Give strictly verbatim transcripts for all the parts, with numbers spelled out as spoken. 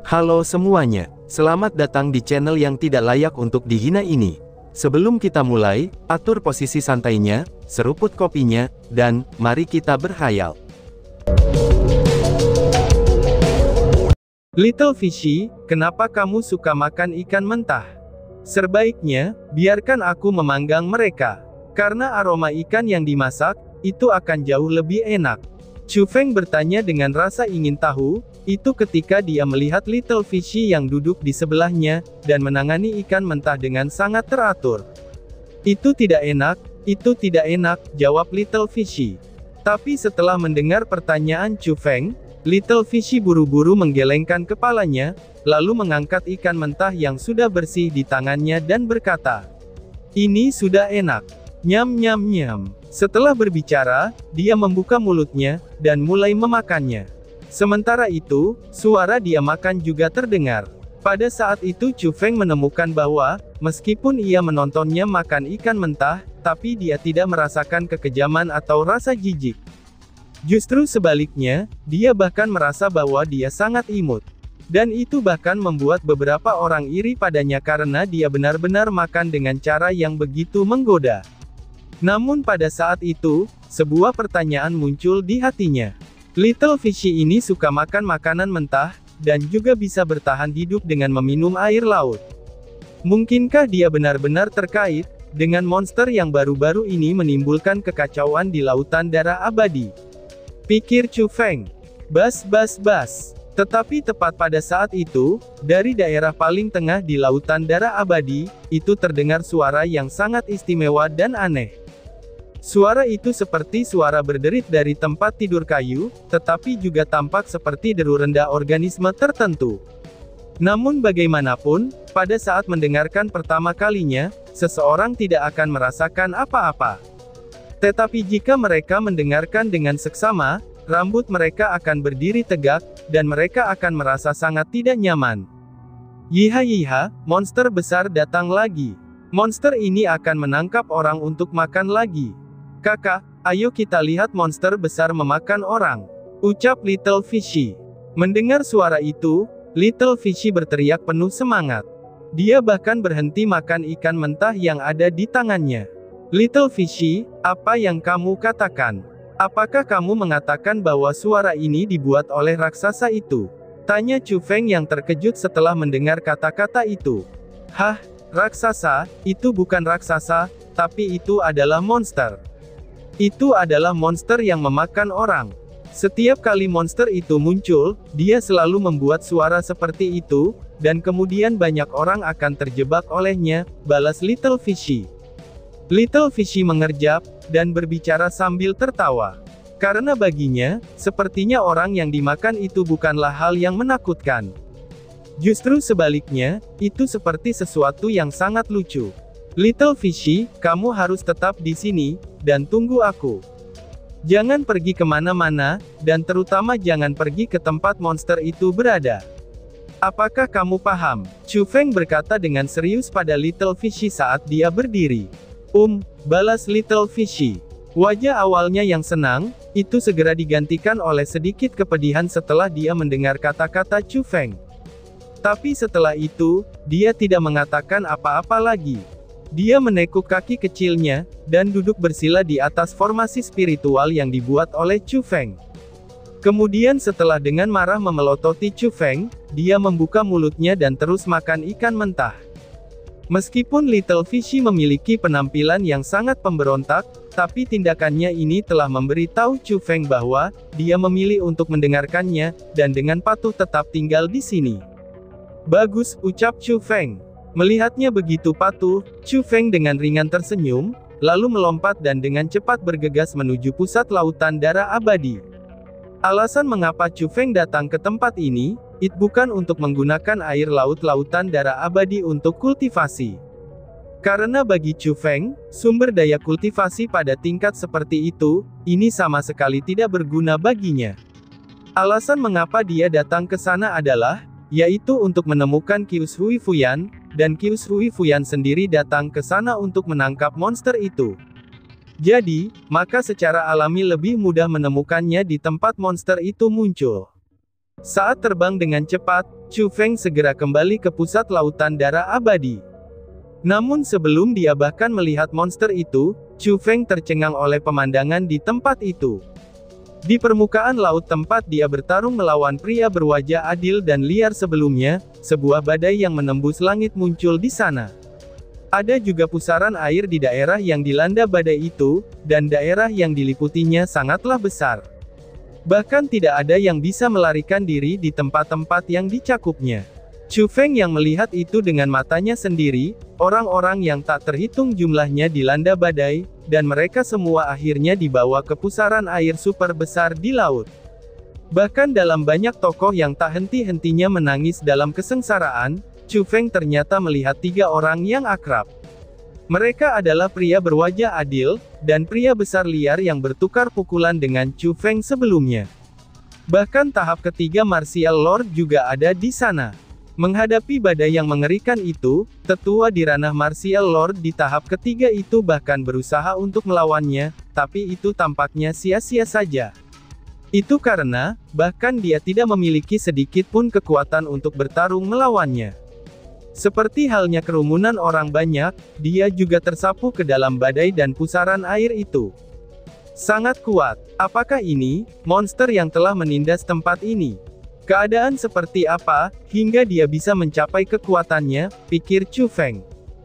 Halo semuanya, selamat datang di channel yang tidak layak untuk dihina ini. Sebelum kita mulai, atur posisi santainya, seruput kopinya, dan mari kita berkhayal. Little Fishy, kenapa kamu suka makan ikan mentah? Sebaiknya, biarkan aku memanggang mereka. Karena aroma ikan yang dimasak, itu akan jauh lebih enak. Chu Feng bertanya dengan rasa ingin tahu, itu ketika dia melihat Little Fishy yang duduk di sebelahnya, dan menangani ikan mentah dengan sangat teratur. Itu tidak enak, itu tidak enak, jawab Little Fishy. Tapi setelah mendengar pertanyaan Chu Feng, Little Fishy buru-buru menggelengkan kepalanya, lalu mengangkat ikan mentah yang sudah bersih di tangannya dan berkata, "Ini sudah enak. Nyam nyam nyam." Setelah berbicara, dia membuka mulutnya, dan mulai memakannya. Sementara itu, suara dia makan juga terdengar. Pada saat itu Chu Feng menemukan bahwa, meskipun ia menontonnya makan ikan mentah, tapi dia tidak merasakan kekejaman atau rasa jijik. Justru sebaliknya, dia bahkan merasa bahwa dia sangat imut. Dan itu bahkan membuat beberapa orang iri padanya karena dia benar-benar makan dengan cara yang begitu menggoda. Namun pada saat itu, sebuah pertanyaan muncul di hatinya. Little Fishy ini suka makan makanan mentah, dan juga bisa bertahan hidup dengan meminum air laut. Mungkinkah dia benar-benar terkait dengan monster yang baru-baru ini menimbulkan kekacauan di lautan darah abadi? Pikir Chu Feng. Bas bas bas. Tetapi tepat pada saat itu, dari daerah paling tengah di lautan darah abadi, itu terdengar suara yang sangat istimewa dan aneh. Suara itu seperti suara berderit dari tempat tidur kayu, tetapi juga tampak seperti deru rendah organisme tertentu. Namun bagaimanapun, pada saat mendengarkan pertama kalinya, seseorang tidak akan merasakan apa-apa. Tetapi jika mereka mendengarkan dengan seksama, rambut mereka akan berdiri tegak, dan mereka akan merasa sangat tidak nyaman. Yiha yiha, monster besar datang lagi. Monster ini akan menangkap orang untuk makan lagi. Kakak, ayo kita lihat monster besar memakan orang, ucap Little Fishy. Mendengar suara itu, Little Fishy berteriak penuh semangat. Dia bahkan berhenti makan ikan mentah yang ada di tangannya. Little Fishy, apa yang kamu katakan? Apakah kamu mengatakan bahwa suara ini dibuat oleh raksasa itu? Tanya Chu Feng yang terkejut setelah mendengar kata-kata itu. Hah, raksasa? Itu bukan raksasa, tapi itu adalah monster. Itu adalah monster yang memakan orang. Setiap kali monster itu muncul, dia selalu membuat suara seperti itu, dan kemudian banyak orang akan terjebak olehnya, balas Little Fishy. Little Fishy mengerjap, dan berbicara sambil tertawa. Karena baginya, sepertinya orang yang dimakan itu bukanlah hal yang menakutkan. Justru sebaliknya, itu seperti sesuatu yang sangat lucu. Little Fishy, kamu harus tetap di sini, dan tunggu aku. Jangan pergi kemana-mana, dan terutama jangan pergi ke tempat monster itu berada. Apakah kamu paham? Chu Feng berkata dengan serius pada Little Fishy saat dia berdiri. Um, balas Little Fishy. Wajah awalnya yang senang, itu segera digantikan oleh sedikit kepedihan setelah dia mendengar kata-kata Chu Feng. Tapi setelah itu, dia tidak mengatakan apa-apa lagi. Dia menekuk kaki kecilnya, dan duduk bersila di atas formasi spiritual yang dibuat oleh Chu Feng. Kemudian setelah dengan marah memelototi Chu Feng, dia membuka mulutnya dan terus makan ikan mentah. Meskipun Little Fishy memiliki penampilan yang sangat pemberontak, tapi tindakannya ini telah memberitahu Chu Feng bahwa, dia memilih untuk mendengarkannya, dan dengan patuh tetap tinggal di sini. Bagus, ucap Chu Feng. Melihatnya begitu patuh, Chu Feng dengan ringan tersenyum, lalu melompat dan dengan cepat bergegas menuju pusat lautan darah abadi. Alasan mengapa Chu Feng datang ke tempat ini, itu bukan untuk menggunakan air laut lautan darah abadi untuk kultivasi. Karena bagi Chu Feng, sumber daya kultivasi pada tingkat seperti itu, ini sama sekali tidak berguna baginya. Alasan mengapa dia datang ke sana adalah, yaitu untuk menemukan Qius Hui Fuyan, dan Qius Hui Fuyan sendiri datang ke sana untuk menangkap monster itu. Jadi, maka secara alami lebih mudah menemukannya di tempat monster itu muncul. Saat terbang dengan cepat, Chu Feng segera kembali ke pusat lautan darah abadi. Namun sebelum dia bahkan melihat monster itu, Chu Feng tercengang oleh pemandangan di tempat itu. Di permukaan laut tempat dia bertarung melawan pria berwajah adil dan liar sebelumnya, sebuah badai yang menembus langit muncul di sana. Ada juga pusaran air di daerah yang dilanda badai itu, dan daerah yang diliputinya sangatlah besar. Bahkan tidak ada yang bisa melarikan diri di tempat-tempat yang dicakupnya. Chu Feng yang melihat itu dengan matanya sendiri, orang-orang yang tak terhitung jumlahnya dilanda badai, dan mereka semua akhirnya dibawa ke pusaran air super besar di laut. Bahkan dalam banyak tokoh yang tak henti-hentinya menangis dalam kesengsaraan, Chu Feng ternyata melihat tiga orang yang akrab. Mereka adalah pria berwajah adil, dan pria besar liar yang bertukar pukulan dengan Chu Feng sebelumnya. Bahkan tahap ketiga Martial Lord juga ada di sana. Menghadapi badai yang mengerikan itu, tetua di ranah Martial Lord di tahap ketiga itu bahkan berusaha untuk melawannya, tapi itu tampaknya sia-sia saja. Itu karena, bahkan dia tidak memiliki sedikit pun kekuatan untuk bertarung melawannya. Seperti halnya kerumunan orang banyak, dia juga tersapu ke dalam badai dan pusaran air itu. Sangat kuat. Apakah ini monster yang telah menindas tempat ini? Keadaan seperti apa, hingga dia bisa mencapai kekuatannya, pikir Chu Feng.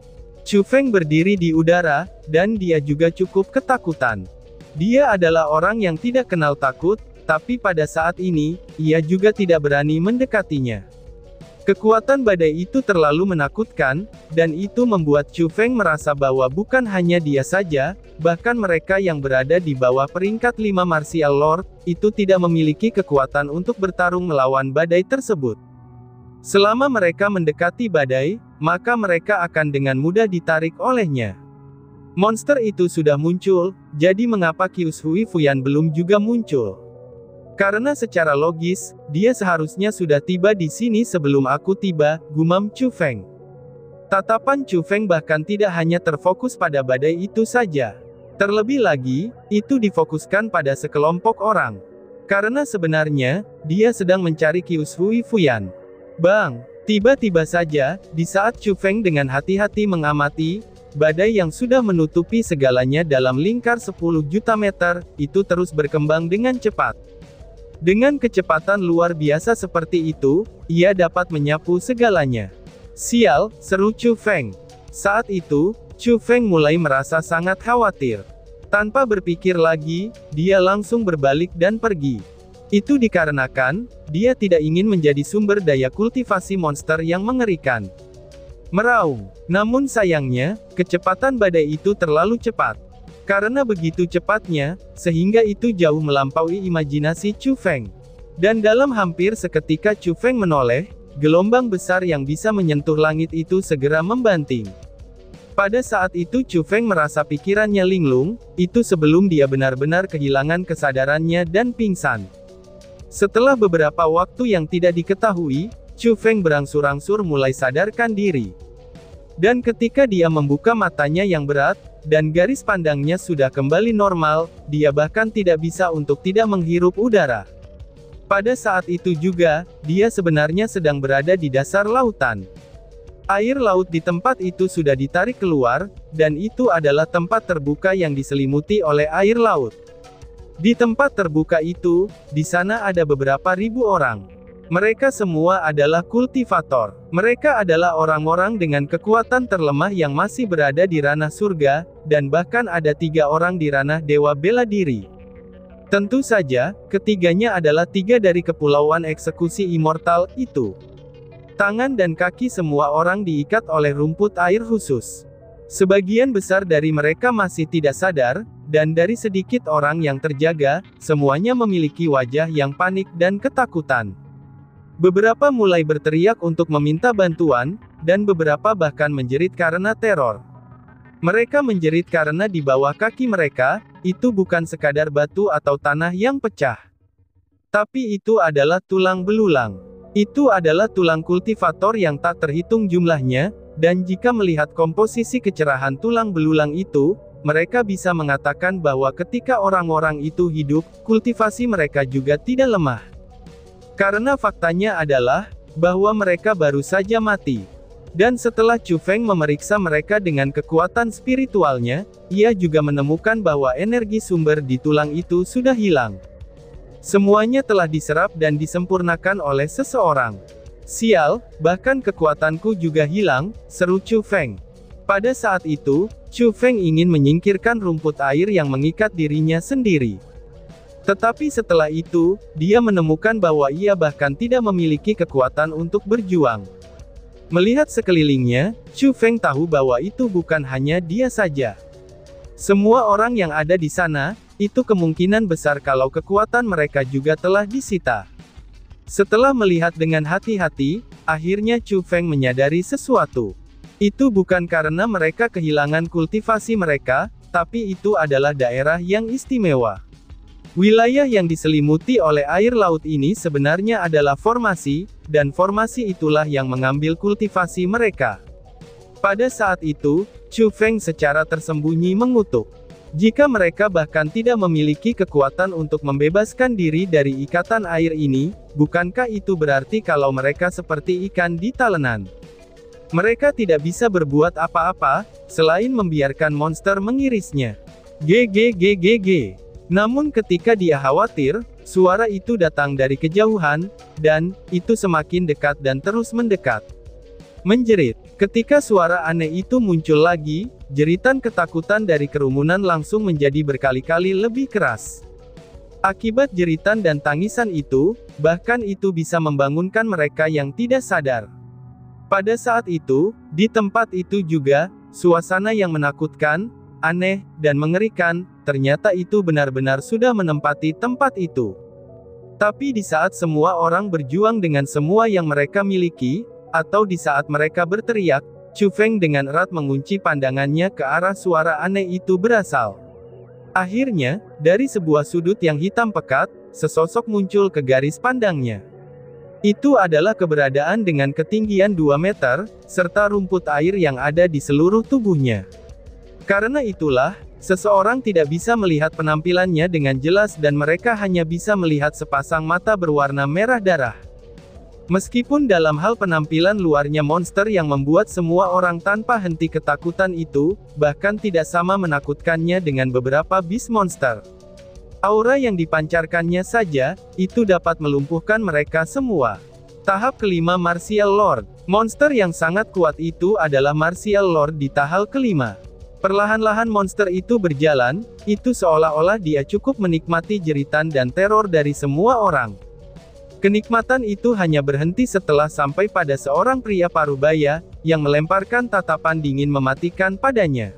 Chu Feng berdiri di udara, dan dia juga cukup ketakutan. Dia adalah orang yang tidak kenal takut, tapi pada saat ini, ia juga tidak berani mendekatinya. Kekuatan badai itu terlalu menakutkan, dan itu membuat Chu Feng merasa bahwa bukan hanya dia saja, bahkan mereka yang berada di bawah peringkat lima Martial Lord, itu tidak memiliki kekuatan untuk bertarung melawan badai tersebut. Selama mereka mendekati badai, maka mereka akan dengan mudah ditarik olehnya. Monster itu sudah muncul, jadi mengapa Qius Hui Fuyan belum juga muncul? Karena secara logis, dia seharusnya sudah tiba di sini sebelum aku tiba, gumam Chu Feng. Tatapan Chu Feng bahkan tidak hanya terfokus pada badai itu saja. Terlebih lagi, itu difokuskan pada sekelompok orang. Karena sebenarnya, dia sedang mencari Qius Hui Fuyan. Bang! Tiba-tiba saja, di saat Chu Feng dengan hati-hati mengamati, badai yang sudah menutupi segalanya dalam lingkar sepuluh juta meter, itu terus berkembang dengan cepat. Dengan kecepatan luar biasa seperti itu, ia dapat menyapu segalanya. Sial, seru Chu Feng. Saat itu, Chu Feng mulai merasa sangat khawatir. Tanpa berpikir lagi, dia langsung berbalik dan pergi. Itu dikarenakan, dia tidak ingin menjadi sumber daya kultivasi monster yang mengerikan. Meraung. Namun sayangnya, kecepatan badai itu terlalu cepat. Karena begitu cepatnya, sehingga itu jauh melampaui imajinasi Chu Feng. Dan dalam hampir seketika Chu Feng menoleh, gelombang besar yang bisa menyentuh langit itu segera membanting. Pada saat itu Chu Feng merasa pikirannya linglung, itu sebelum dia benar-benar kehilangan kesadarannya dan pingsan. Setelah beberapa waktu yang tidak diketahui, Chu Feng berangsur-angsur mulai sadarkan diri. Dan ketika dia membuka matanya yang berat, dan garis pandangnya sudah kembali normal, dia bahkan tidak bisa untuk tidak menghirup udara. Pada saat itu juga, dia sebenarnya sedang berada di dasar lautan. Air laut di tempat itu sudah ditarik keluar, dan itu adalah tempat terbuka yang diselimuti oleh air laut. Di tempat terbuka itu, di sana ada beberapa ribu orang. Mereka semua adalah kultivator. Mereka adalah orang-orang dengan kekuatan terlemah yang masih berada di ranah surga, dan bahkan ada tiga orang di ranah dewa bela diri. Tentu saja, ketiganya adalah tiga dari kepulauan eksekusi immortal itu. Tangan dan kaki semua orang diikat oleh rumput air khusus. Sebagian besar dari mereka masih tidak sadar, dan dari sedikit orang yang terjaga, semuanya memiliki wajah yang panik dan ketakutan. Beberapa mulai berteriak untuk meminta bantuan, dan beberapa bahkan menjerit karena teror. Mereka menjerit karena di bawah kaki mereka, itu bukan sekadar batu atau tanah yang pecah. Tapi itu adalah tulang belulang. Itu adalah tulang kultivator yang tak terhitung jumlahnya, dan jika melihat komposisi kecerahan tulang belulang itu, mereka bisa mengatakan bahwa ketika orang-orang itu hidup, kultivasi mereka juga tidak lemah. Karena faktanya adalah, bahwa mereka baru saja mati. Dan setelah Chu Feng memeriksa mereka dengan kekuatan spiritualnya, ia juga menemukan bahwa energi sumber di tulang itu sudah hilang. Semuanya telah diserap dan disempurnakan oleh seseorang. Sial, bahkan kekuatanku juga hilang, seru Chu Feng. Pada saat itu, Chu Feng ingin menyingkirkan rumput air yang mengikat dirinya sendiri. Tetapi setelah itu, dia menemukan bahwa ia bahkan tidak memiliki kekuatan untuk berjuang. Melihat sekelilingnya, Chu Feng tahu bahwa itu bukan hanya dia saja. Semua orang yang ada di sana, itu kemungkinan besar kalau kekuatan mereka juga telah disita. Setelah melihat dengan hati-hati, akhirnya Chu Feng menyadari sesuatu. Itu bukan karena mereka kehilangan kultivasi mereka, tapi itu adalah daerah yang istimewa. Wilayah yang diselimuti oleh air laut ini sebenarnya adalah formasi, dan formasi itulah yang mengambil kultivasi mereka. Pada saat itu, Chu Feng secara tersembunyi mengutuk. Jika mereka bahkan tidak memiliki kekuatan untuk membebaskan diri dari ikatan air ini, bukankah itu berarti kalau mereka seperti ikan di talenan? Mereka tidak bisa berbuat apa-apa, selain membiarkan monster mengirisnya. Ggggg. Namun ketika dia khawatir, suara itu datang dari kejauhan, dan, itu semakin dekat dan terus mendekat. Menjerit. Ketika suara aneh itu muncul lagi, jeritan ketakutan dari kerumunan langsung menjadi berkali-kali lebih keras. Akibat jeritan dan tangisan itu, bahkan itu bisa membangunkan mereka yang tidak sadar. Pada saat itu, di tempat itu juga, suasana yang menakutkan, aneh, dan mengerikan, ternyata itu benar-benar sudah menempati tempat itu. Tapi di saat semua orang berjuang dengan semua yang mereka miliki, atau di saat mereka berteriak, Chu Feng dengan erat mengunci pandangannya ke arah suara aneh itu berasal. Akhirnya, dari sebuah sudut yang hitam pekat, sesosok muncul ke garis pandangnya. Itu adalah keberadaan dengan ketinggian dua meter, serta rumput air yang ada di seluruh tubuhnya. Karena itulah, seseorang tidak bisa melihat penampilannya dengan jelas dan mereka hanya bisa melihat sepasang mata berwarna merah darah. Meskipun dalam hal penampilan luarnya monster yang membuat semua orang tanpa henti ketakutan itu, bahkan tidak sama menakutkannya dengan beberapa beast monster. Aura yang dipancarkannya saja, itu dapat melumpuhkan mereka semua. Tahap kelima Martial Lord. Monster yang sangat kuat itu adalah Martial Lord di tahap kelima. Perlahan-lahan monster itu berjalan, itu seolah-olah dia cukup menikmati jeritan dan teror dari semua orang. Kenikmatan itu hanya berhenti setelah sampai pada seorang pria parubaya, yang melemparkan tatapan dingin mematikan padanya.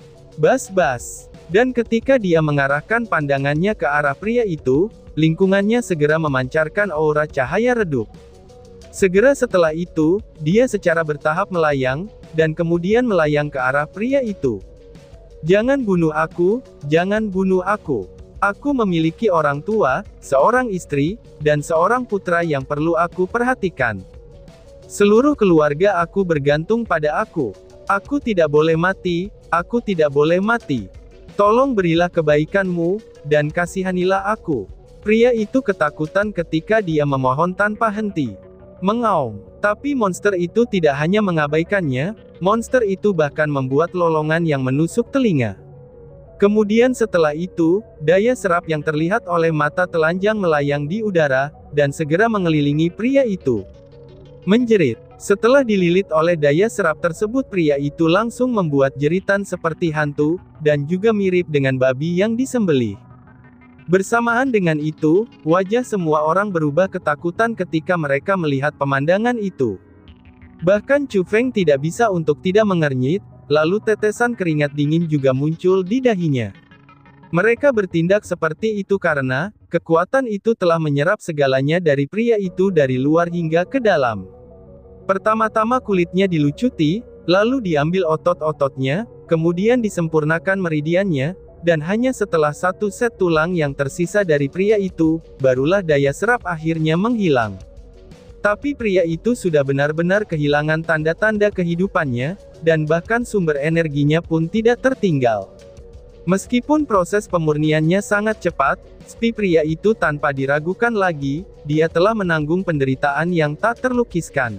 Bas-bas. Dan ketika dia mengarahkan pandangannya ke arah pria itu, lingkungannya segera memancarkan aura cahaya redup. Segera setelah itu, dia secara bertahap melayang, dan kemudian melayang ke arah pria itu. Jangan bunuh aku, jangan bunuh aku. Aku memiliki orang tua, seorang istri, dan seorang putra yang perlu aku perhatikan. Seluruh keluarga aku bergantung pada aku. Aku tidak boleh mati, aku tidak boleh mati. Tolong berilah kebaikanmu, dan kasihanilah aku. Pria itu ketakutan ketika dia memohon tanpa henti. Mengaum. Tapi monster itu tidak hanya mengabaikannya, monster itu bahkan membuat lolongan yang menusuk telinga. Kemudian setelah itu, daya serap yang terlihat oleh mata telanjang melayang di udara, dan segera mengelilingi pria itu. Menjerit. Setelah dililit oleh daya serap tersebut pria itu langsung membuat jeritan seperti hantu, dan juga mirip dengan babi yang disembelih. Bersamaan dengan itu, wajah semua orang berubah ketakutan ketika mereka melihat pemandangan itu. Bahkan Chu Feng tidak bisa untuk tidak mengernyit, lalu tetesan keringat dingin juga muncul di dahinya. Mereka bertindak seperti itu karena, kekuatan itu telah menyerap segalanya dari pria itu dari luar hingga ke dalam. Pertama-tama kulitnya dilucuti, lalu diambil otot-ototnya, kemudian disempurnakan meridiannya, dan hanya setelah satu set tulang yang tersisa dari pria itu, barulah daya serap akhirnya menghilang. Tapi pria itu sudah benar-benar kehilangan tanda-tanda kehidupannya, dan bahkan sumber energinya pun tidak tertinggal. Meskipun proses pemurniannya sangat cepat, si pria itu tanpa diragukan lagi, dia telah menanggung penderitaan yang tak terlukiskan.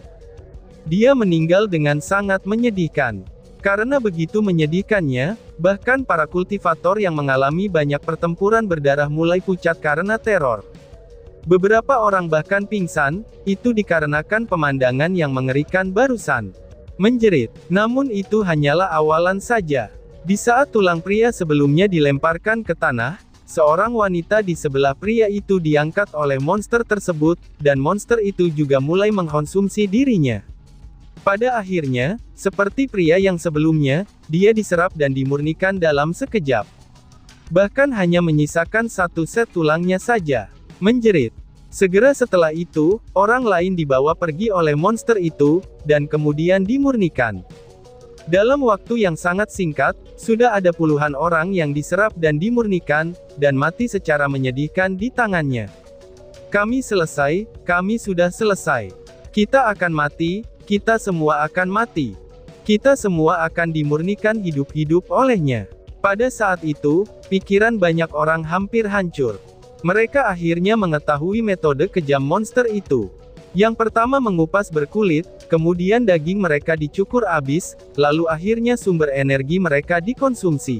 Dia meninggal dengan sangat menyedihkan. Karena begitu menyedihkannya, bahkan para kultivator yang mengalami banyak pertempuran berdarah mulai pucat karena teror. Beberapa orang bahkan pingsan, itu dikarenakan pemandangan yang mengerikan barusan. Menjerit. Namun itu hanyalah awalan saja. Di saat tulang pria sebelumnya dilemparkan ke tanah, seorang wanita di sebelah pria itu diangkat oleh monster tersebut, dan monster itu juga mulai mengkonsumsi dirinya. Pada akhirnya, seperti pria yang sebelumnya, dia diserap dan dimurnikan dalam sekejap. Bahkan hanya menyisakan satu set tulangnya saja. Menjerit. Segera setelah itu, orang lain dibawa pergi oleh monster itu, dan kemudian dimurnikan. Dalam waktu yang sangat singkat, sudah ada puluhan orang yang diserap dan dimurnikan, dan mati secara menyedihkan di tangannya. Kami selesai, kami sudah selesai. Kita akan mati, kita semua akan mati. Kita semua akan dimurnikan hidup-hidup olehnya. Pada saat itu, pikiran banyak orang hampir hancur. Mereka akhirnya mengetahui metode kejam monster itu. Yang pertama mengupas berkulit, kemudian daging mereka dicukur habis, lalu akhirnya sumber energi mereka dikonsumsi.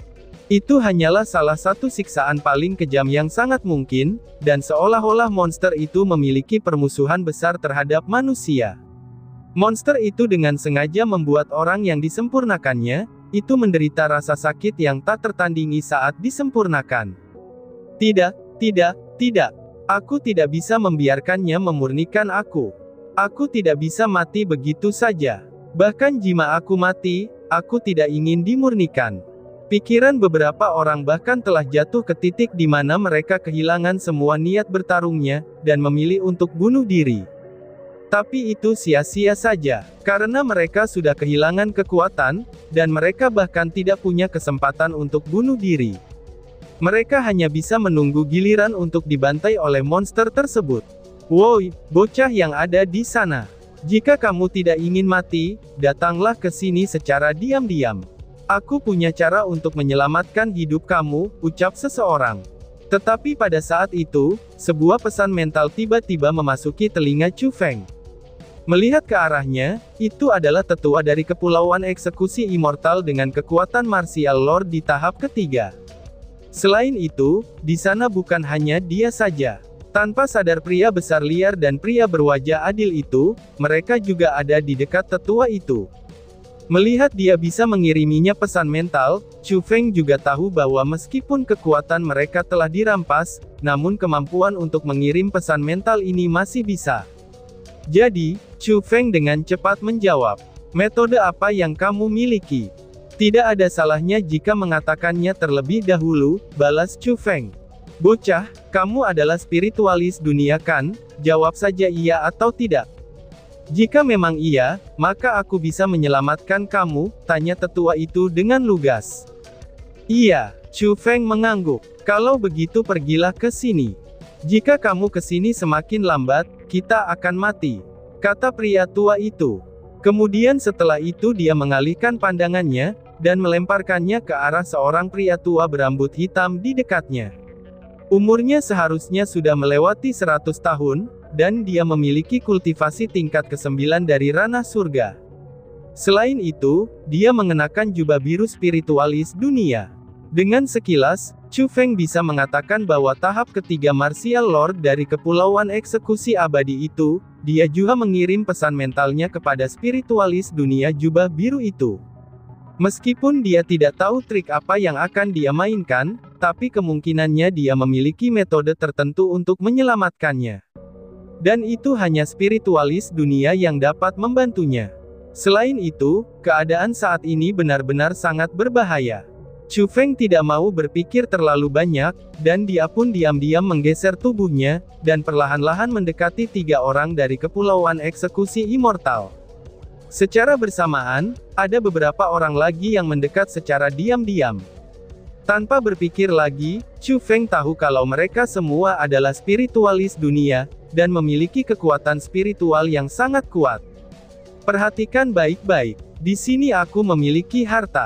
Itu hanyalah salah satu siksaan paling kejam yang sangat mungkin, dan seolah-olah monster itu memiliki permusuhan besar terhadap manusia. Monster itu dengan sengaja membuat orang yang disempurnakannya, itu menderita rasa sakit yang tak tertandingi saat disempurnakan. Tidak, tidak, tidak. Aku tidak bisa membiarkannya memurnikan aku. Aku tidak bisa mati begitu saja. Bahkan jika aku mati, aku tidak ingin dimurnikan. Pikiran beberapa orang bahkan telah jatuh ke titik di mana mereka kehilangan semua niat bertarungnya, dan memilih untuk bunuh diri. Tapi itu sia-sia saja, karena mereka sudah kehilangan kekuatan, dan mereka bahkan tidak punya kesempatan untuk bunuh diri. Mereka hanya bisa menunggu giliran untuk dibantai oleh monster tersebut. Woi, bocah yang ada di sana. Jika kamu tidak ingin mati, datanglah ke sini secara diam-diam. Aku punya cara untuk menyelamatkan hidup kamu, ucap seseorang. Tetapi pada saat itu, sebuah pesan mental tiba-tiba memasuki telinga Chu Feng. Melihat ke arahnya, itu adalah tetua dari Kepulauan Eksekusi Immortal dengan kekuatan Martial Lord di tahap ketiga. Selain itu, di sana bukan hanya dia saja. Tanpa sadar pria besar liar dan pria berwajah adil itu, mereka juga ada di dekat tetua itu. Melihat dia bisa mengiriminya pesan mental, Chu Feng juga tahu bahwa meskipun kekuatan mereka telah dirampas, namun kemampuan untuk mengirim pesan mental ini masih bisa. Jadi, Chu Feng dengan cepat menjawab, "Metode apa yang kamu miliki?" "Tidak ada salahnya jika mengatakannya terlebih dahulu," balas Chu Feng. "Bocah, kamu adalah spiritualis dunia kan? Jawab saja iya atau tidak." "Jika memang iya, maka aku bisa menyelamatkan kamu," tanya tetua itu dengan lugas. "Iya," Chu Feng mengangguk. "Kalau begitu pergilah ke sini. Jika kamu ke sini semakin lambat, kita akan mati," kata pria tua itu. Kemudian setelah itu dia mengalihkan pandangannya, dan melemparkannya ke arah seorang pria tua berambut hitam di dekatnya. Umurnya seharusnya sudah melewati seratus tahun, dan dia memiliki kultivasi tingkat kesembilan dari ranah surga. Selain itu, dia mengenakan jubah biru spiritualis dunia. Dengan sekilas, Chu Feng bisa mengatakan bahwa tahap ketiga Martial Lord dari Kepulauan Eksekusi Abadi itu, dia juga mengirim pesan mentalnya kepada spiritualis dunia jubah biru itu. Meskipun dia tidak tahu trik apa yang akan dia mainkan, tapi kemungkinannya dia memiliki metode tertentu untuk menyelamatkannya. Dan itu hanya spiritualis dunia yang dapat membantunya. Selain itu, keadaan saat ini benar-benar sangat berbahaya. Chu Feng tidak mau berpikir terlalu banyak, dan dia pun diam-diam menggeser tubuhnya, dan perlahan-lahan mendekati tiga orang dari Kepulauan Eksekusi Immortal. Secara bersamaan, ada beberapa orang lagi yang mendekat secara diam-diam. Tanpa berpikir lagi, Chu Feng tahu kalau mereka semua adalah spiritualis dunia, dan memiliki kekuatan spiritual yang sangat kuat. Perhatikan baik-baik. Di sini aku memiliki harta.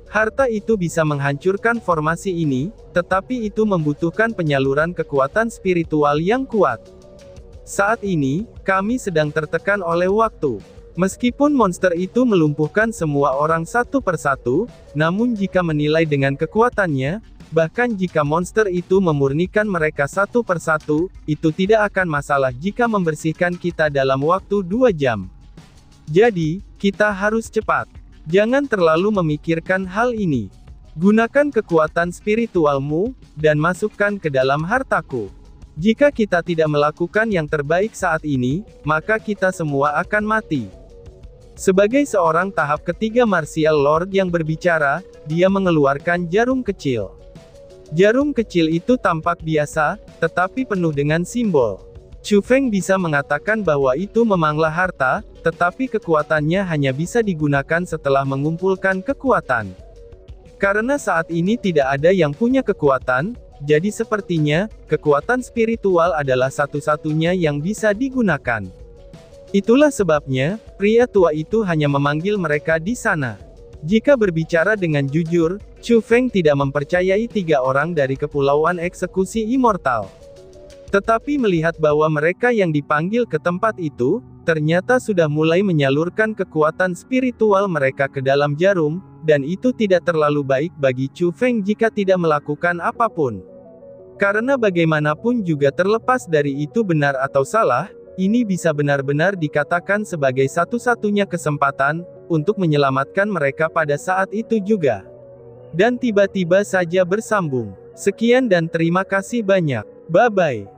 Harta itu bisa menghancurkan formasi ini, tetapi itu membutuhkan penyaluran kekuatan spiritual yang kuat. Saat ini, kami sedang tertekan oleh waktu. Meskipun monster itu melumpuhkan semua orang satu persatu, namun jika menilai dengan kekuatannya, bahkan jika monster itu memurnikan mereka satu persatu, itu tidak akan masalah jika membersihkan kita dalam waktu dua jam. Jadi, kita harus cepat. Jangan terlalu memikirkan hal ini. Gunakan kekuatan spiritualmu, dan masukkan ke dalam hartaku. Jika kita tidak melakukan yang terbaik saat ini, maka kita semua akan mati. Sebagai seorang tahap ketiga Martial Lord yang berbicara, dia mengeluarkan jarum kecil. Jarum kecil itu tampak biasa, tetapi penuh dengan simbol. Chu Feng bisa mengatakan bahwa itu memanglah harta, tetapi kekuatannya hanya bisa digunakan setelah mengumpulkan kekuatan. Karena saat ini tidak ada yang punya kekuatan, jadi sepertinya, kekuatan spiritual adalah satu-satunya yang bisa digunakan. Itulah sebabnya, pria tua itu hanya memanggil mereka di sana. Jika berbicara dengan jujur, Chu Feng tidak mempercayai tiga orang dari Kepulauan Eksekusi Immortal. Tetapi melihat bahwa mereka yang dipanggil ke tempat itu, ternyata sudah mulai menyalurkan kekuatan spiritual mereka ke dalam jarum, dan itu tidak terlalu baik bagi Chu Feng jika tidak melakukan apapun. Karena bagaimanapun juga terlepas dari itu benar atau salah, ini bisa benar-benar dikatakan sebagai satu-satunya kesempatan, untuk menyelamatkan mereka pada saat itu juga. Dan tiba-tiba saja bersambung. Sekian dan terima kasih banyak. Bye-bye.